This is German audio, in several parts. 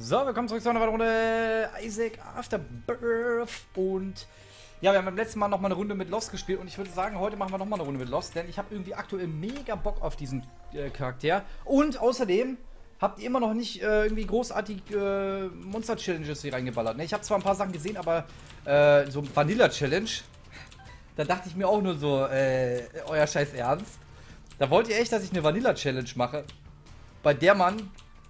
So, willkommen zurück zu einer weiteren Runde Isaac Afterbirth. Und ja, wir haben beim letzten Mal nochmal eine Runde mit Lost gespielt. Und ich würde sagen, heute machen wir nochmal eine Runde mit Lost. Denn ich habe irgendwie aktuell mega Bock auf diesen Charakter. Und außerdem habt ihr immer noch nicht irgendwie großartig Monster-Challenges hier reingeballert. Ne? Ich habe zwar ein paar Sachen gesehen, aber so Vanilla-Challenge, da dachte ich mir auch nur so, euer Scheiß Ernst? Da wollt ihr echt, dass ich eine Vanilla-Challenge mache, bei der man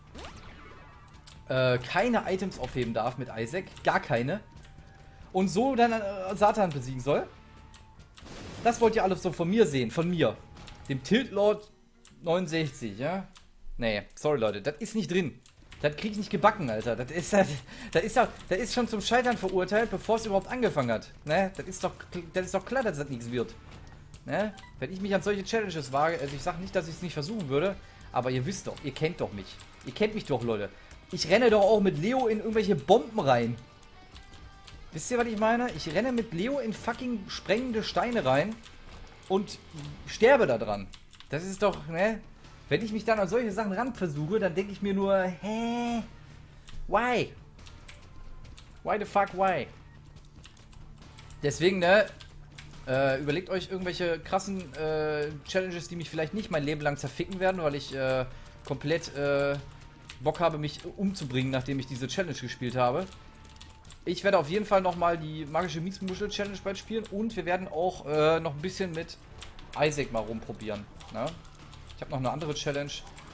keine Items aufheben darf mit Isaac, gar keine, und so dann Satan besiegen soll? Das wollt ihr alles so von mir sehen, von mir, dem Tiltlord 69, ja? Nee, sorry Leute, das ist nicht drin. Das krieg ich nicht gebacken, Alter. Das ist schon zum Scheitern verurteilt, bevor es überhaupt angefangen hat. Ne? Das ist doch klar, dass das nichts wird. Ne? Wenn ich mich an solche Challenges wage, also ich sag nicht, dass ich es nicht versuchen würde, aber ihr wisst doch, ihr kennt doch mich. Ihr kennt mich doch, Leute. Ich renne doch auch mit Leo in irgendwelche Bomben rein. Wisst ihr, was ich meine? Ich renne mit Leo in fucking sprengende Steine rein und sterbe da dran. Das ist doch, ne? Wenn ich mich dann an solche Sachen ran versuche, dann denke ich mir nur, hä? Why? Why the fuck, why? Deswegen, ne? Überlegt euch irgendwelche krassen Challenges, die mich vielleicht nicht mein Leben lang zerficken werden, weil ich komplett Bock habe, mich umzubringen, nachdem ich diese Challenge gespielt habe. Ich werde auf jeden Fall nochmal die magische Mietsmuschel-Challenge bald spielen und wir werden auch noch ein bisschen mit Isaac mal rumprobieren. Ne? Ich habe noch eine andere Challenge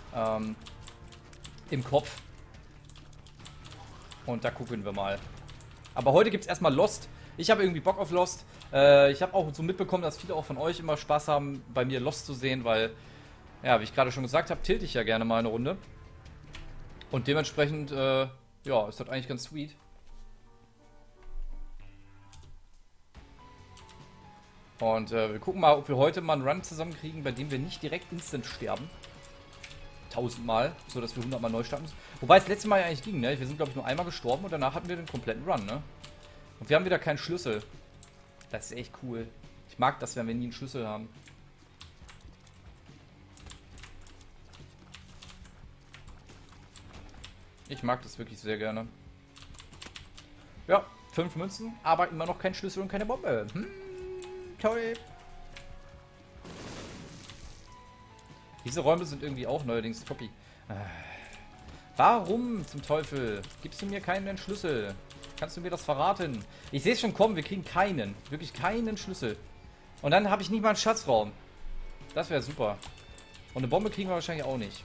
im Kopf und da gucken wir mal. Aber heute gibt es erstmal Lost. Ich habe irgendwie Bock auf Lost. Ich habe auch so mitbekommen, dass viele auch von euch immer Spaß haben, bei mir Lost zu sehen, weil, ja, wie ich gerade schon gesagt habe, tilte ich ja gerne mal eine Runde. Und dementsprechend, ja, ist das eigentlich ganz sweet. Und wir gucken mal, ob wir heute mal einen Run zusammenkriegen, bei dem wir nicht direkt instant sterben. 1000-mal, so dass wir 100-mal neu starten müssen. Wobei es letzte Mal ja eigentlich ging, ne? Wir sind, glaube ich, nur einmal gestorben und danach hatten wir den kompletten Run, ne? Und wir haben wieder keinen Schlüssel. Das ist echt cool. Ich mag das, wenn wir nie einen Schlüssel haben. Ich mag das wirklich sehr gerne. Ja, 5 Münzen, aber immer noch kein Schlüssel und keine Bombe. Toll. Diese Räume sind irgendwie auch neuerdings Topi. Warum zum Teufel gibst du mir keinen Schlüssel? Kannst du mir das verraten? Ich sehe es schon kommen, wir kriegen keinen. Wirklich keinen Schlüssel. Und dann habe ich nicht mal einen Schatzraum. Das wäre super. Und eine Bombe kriegen wir wahrscheinlich auch nicht.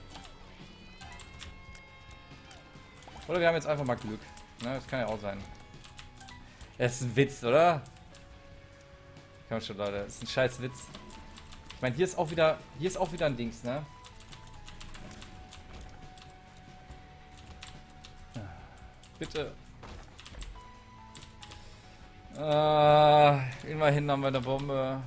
Oder wir haben jetzt einfach mal Glück. Ne, das kann ja auch sein. Das ist ein Witz, oder? Komm schon, Leute. Das ist ein scheiß Witz. Ich meine, hier ist auch wieder ein Dings, ne? Bitte. Immerhin haben wir eine Bombe.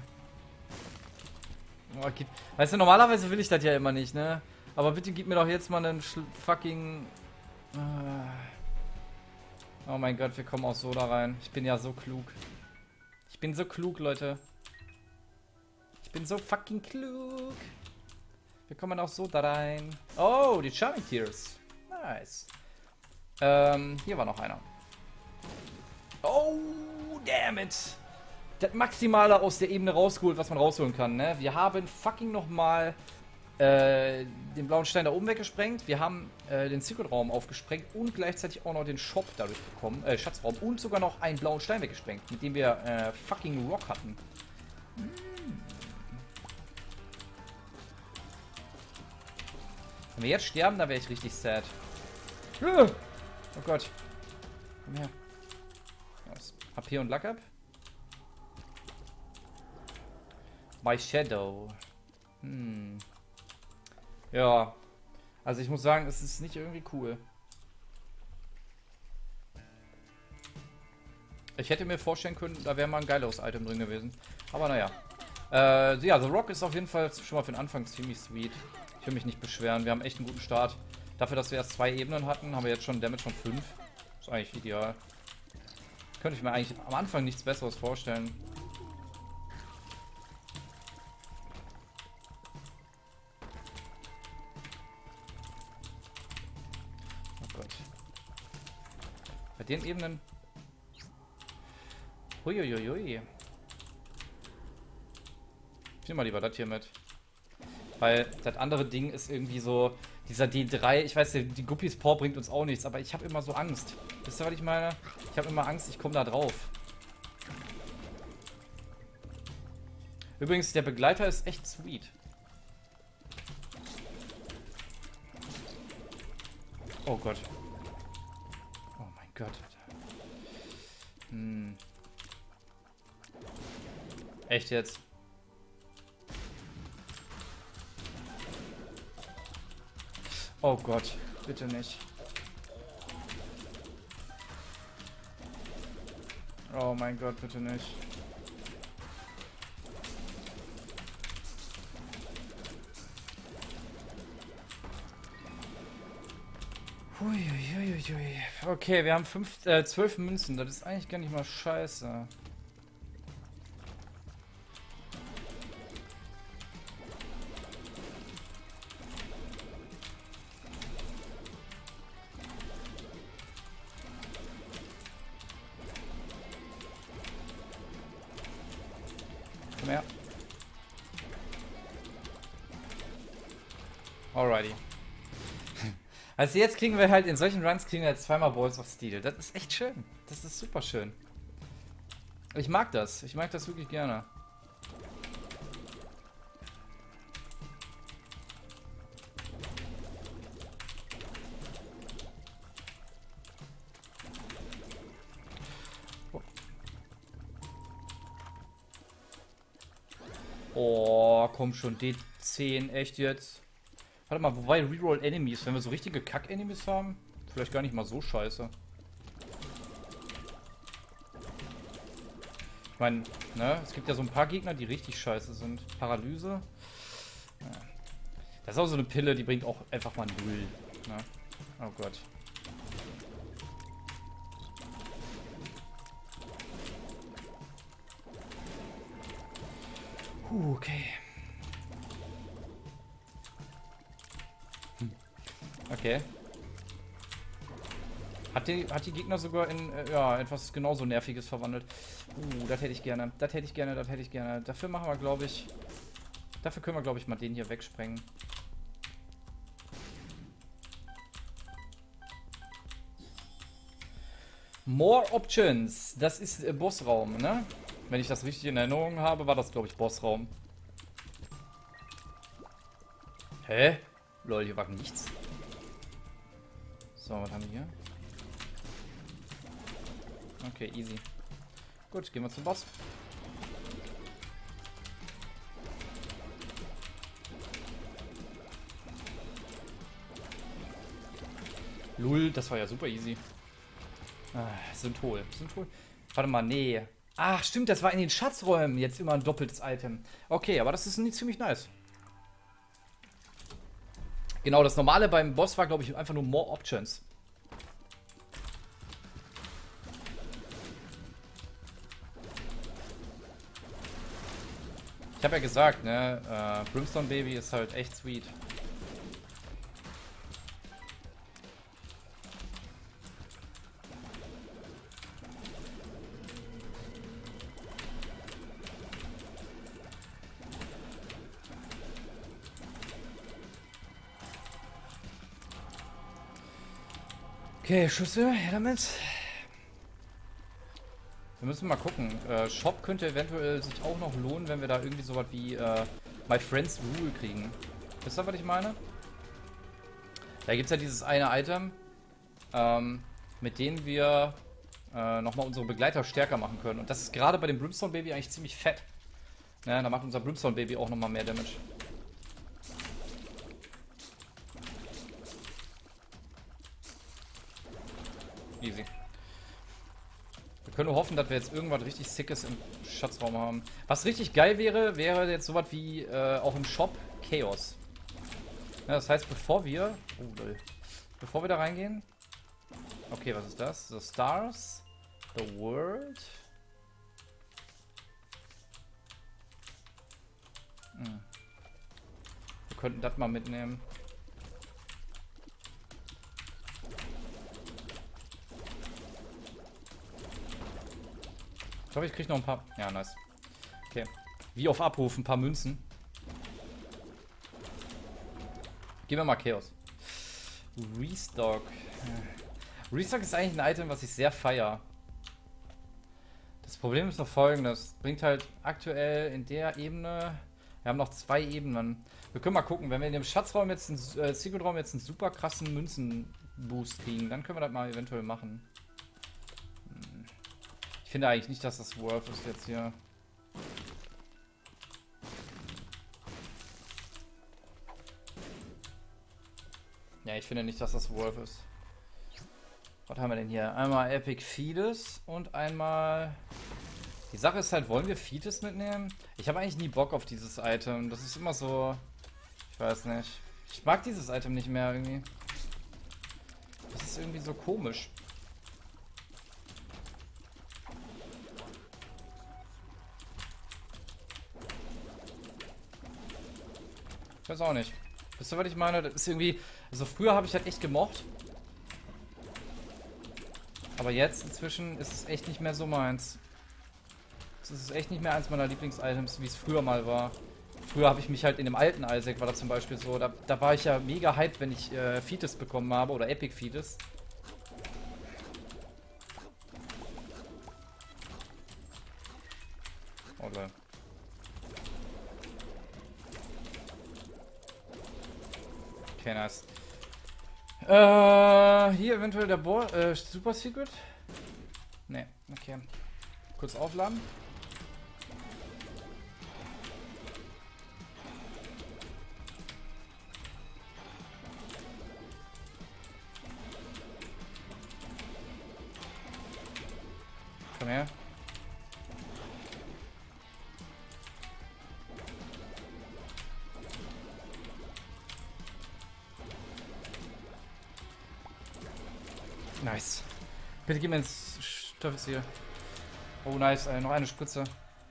Oh, weißt du, normalerweise will ich das ja immer nicht, ne? Aber bitte gib mir doch jetzt mal einen fucking... Oh mein Gott, wir kommen auch so da rein. Ich bin ja so klug. Ich bin so klug, Leute. Ich bin so fucking klug. Wir kommen auch so da rein. Oh, die Charming Tears. Nice. Hier war noch einer. Oh, damn it. Das Maximale aus der Ebene rausgeholt, was man rausholen kann, ne? Wir haben fucking nochmal den blauen Stein da oben weggesprengt. Wir haben den Secret-Raum aufgesprengt und gleichzeitig auch noch den Shop dadurch bekommen. Schatzraum und sogar noch einen blauen Stein weggesprengt, mit dem wir fucking Rock hatten. Wenn wir jetzt sterben, dann wäre ich richtig sad. Oh Gott. Komm her. HP und Luck up. My Shadow. Ja. Also ich muss sagen, es ist nicht irgendwie cool. Ich hätte mir vorstellen können, da wäre mal ein geileres Item drin gewesen. Aber naja. Ja, The Rock ist auf jeden Fall schon mal für den Anfang ziemlich sweet. Ich will mich nicht beschweren. Wir haben echt einen guten Start. Dafür, dass wir erst 2 Ebenen hatten, haben wir jetzt schon Damage von 5. Ist eigentlich ideal. Könnte ich mir eigentlich am Anfang nichts Besseres vorstellen. Oh Gott. mit den Ebenen... Huiuiui. Ich nehme mal lieber das hier mit. Weil das andere Ding ist irgendwie so... Dieser D3, ich weiß, die Guppies Paw bringt uns auch nichts, aber ich habe immer so Angst. Wisst ihr, was ich meine? Ich habe immer Angst, ich komme da drauf. Übrigens, der Begleiter ist echt sweet. Oh Gott. Oh mein Gott. Echt jetzt? Oh Gott, bitte nicht. Oh mein Gott, bitte nicht. Huiuiuiui. Okay, wir haben 12 Münzen. Das ist eigentlich gar nicht mal scheiße. Komm her. Alrighty. Also jetzt kriegen wir halt, in solchen Runs kriegen wir jetzt zweimal Balls of Steel. Das ist echt schön. Das ist super schön. Ich mag das. Ich mag das wirklich gerne. Oh, komm schon, D10, echt jetzt? Warte mal, wobei Reroll Enemies, wenn wir so richtige Kack-Enemies haben, vielleicht gar nicht mal so scheiße. Ich meine, ne, es gibt ja so ein paar Gegner, die richtig scheiße sind. Paralyse. Ja. Das ist auch so eine Pille, die bringt auch einfach mal 0. Ne? Oh Gott. Okay. Okay. Hat die Gegner sogar in ja, etwas genauso Nerviges verwandelt. Das hätte ich gerne. Das hätte ich gerne, das hätte ich gerne. Dafür machen wir, glaube ich... Dafür können wir, glaube ich, mal den hier wegsprengen. More Options. Das ist Bossraum, ne? Wenn ich das richtig in Erinnerung habe, war das, glaube ich, Bossraum. Hä? Lol, hier war nichts. So, was haben wir hier? Okay, easy. Gut, gehen wir zum Boss. Lul, das war ja super easy. Synthol. Warte mal, nee. Ach, stimmt, das war in den Schatzräumen jetzt immer ein doppeltes Item. Okay, aber das ist ziemlich nice. Genau, das Normale beim Boss war, glaube ich, einfach nur More Options. Ich habe ja gesagt, ne, Brimstone Baby ist halt echt sweet. Okay, Schüsse, her damit. Wir müssen mal gucken. Shop könnte eventuell sich auch noch lohnen, wenn wir da irgendwie sowas wie My Friends Rule kriegen. Wisst ihr, was ich meine? Da gibt es ja dieses eine Item, mit dem wir nochmal unsere Begleiter stärker machen können. Und das ist gerade bei dem Brimstone Baby eigentlich ziemlich fett. Ja, da macht unser Brimstone Baby auch nochmal mehr Damage. Easy. Wir können nur hoffen, dass wir jetzt irgendwas richtig Sickes im Schatzraum haben. Was richtig geil wäre, wäre jetzt sowas wie auch im Shop Chaos. Ja, das heißt, bevor wir da reingehen. Okay, was ist das? The Stars, The World. Wir könnten das mal mitnehmen. Ich hoffe, ich kriege noch ein paar... Ja, nice. Okay. Wie auf Abruf, ein paar Münzen. Gehen wir mal Chaos. Restock. Restock ist eigentlich ein Item, was ich sehr feiere. Das Problem ist noch folgendes. Bringt halt aktuell in der Ebene... Wir haben noch 2 Ebenen. Wir können mal gucken, wenn wir in dem Schatzraum jetzt, Secret-Raum jetzt einen super krassen Münzen-Boost kriegen, dann können wir das mal eventuell machen. Ich finde eigentlich nicht, dass das worth ist jetzt hier. Ja, ich finde nicht, dass das worth ist. Was haben wir denn hier? Einmal Epic Fetus und einmal... Die Sache ist halt, wollen wir Fetus mitnehmen? Ich habe eigentlich nie Bock auf dieses Item. Das ist immer so... Ich weiß nicht. Ich mag dieses Item nicht mehr irgendwie. Das ist irgendwie so komisch. Ich weiß auch nicht. Wisst ihr, was ich meine? Das ist irgendwie... Also früher habe ich halt echt gemocht. Aber jetzt inzwischen ist es echt nicht mehr so meins. Das ist echt nicht mehr eins meiner Lieblings-Items, wie es früher mal war. Früher habe ich mich halt in dem alten Isaac, war das zum Beispiel so, da war ich ja mega hyped, wenn ich Fetus bekommen habe, oder Epic Fetus. Okay. Okay, nice. Hier eventuell der Super Secret? Ne, okay. Kurz aufladen. Komm her. Nice. Bitte gib mir ins Stoffziel. Oh, nice. Noch eine Spritze.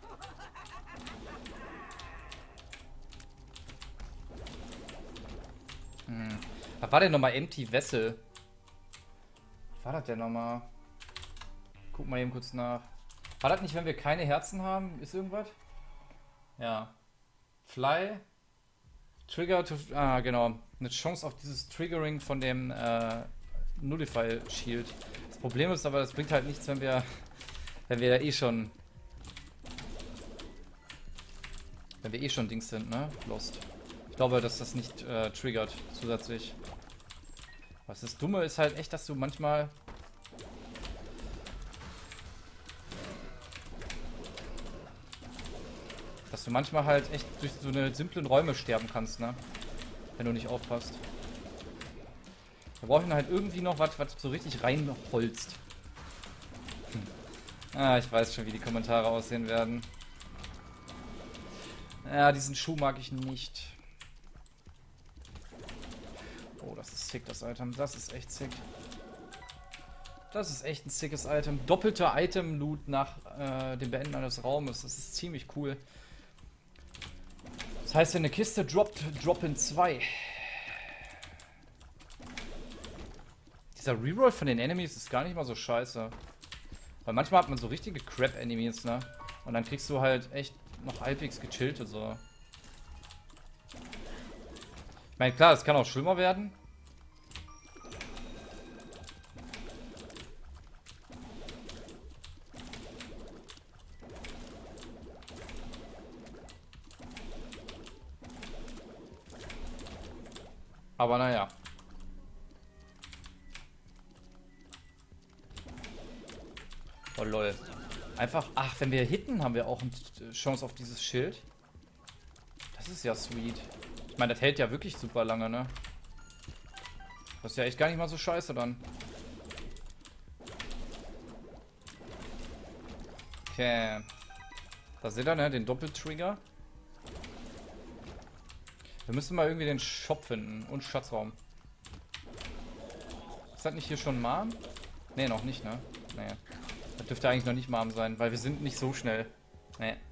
Was war denn nochmal Empty Vessel? Was war das denn nochmal? Guck mal eben kurz nach. War das nicht, wenn wir keine Herzen haben? Ist irgendwas? Ja. Fly. Trigger to... Ah, genau. Eine Chance auf dieses Triggering von dem Nullify Shield. Das Problem ist aber, das bringt halt nichts, wenn wir da eh schon... Wenn wir eh schon Dings sind, ne? Lost. Ich glaube, dass das nicht triggert zusätzlich. Was das Dumme ist halt echt, dass du manchmal... Dass du manchmal halt echt durch so eine simplen Räume sterben kannst, ne? Wenn du nicht aufpasst. Wir brauchen halt irgendwie noch was so richtig reinholzt. Ah, ich weiß schon, wie die Kommentare aussehen werden. Ja, diesen Schuh mag ich nicht. Oh, das ist sick, das Item. Das ist echt sick. Das ist echt ein sickes Item. Doppelter Item-Loot nach dem Beenden eines Raumes. Das ist ziemlich cool. Das heißt, wenn eine Kiste droppt, droppen 2. Dieser Reroll von den Enemies ist gar nicht mal so scheiße. Weil manchmal hat man so richtige Crap-Enemies, ne? Und dann kriegst du halt echt noch halbwegs gechillte, so. Ich meine, klar, es kann auch schlimmer werden. Aber naja. Oh lol. Einfach, ach, wenn wir hitten, haben wir auch eine Chance auf dieses Schild. Das ist ja sweet. Ich meine, das hält ja wirklich super lange, ne? Das ist ja echt gar nicht mal so scheiße dann. Okay. Da seht ihr, ne? Den Doppeltrigger. Wir müssen mal irgendwie den Shop finden. Und Schatzraum. Ist das nicht hier schon Marm? Ne, noch nicht, ne? Nee. Das dürfte eigentlich noch nicht Marm sein, weil wir sind nicht so schnell. Nee.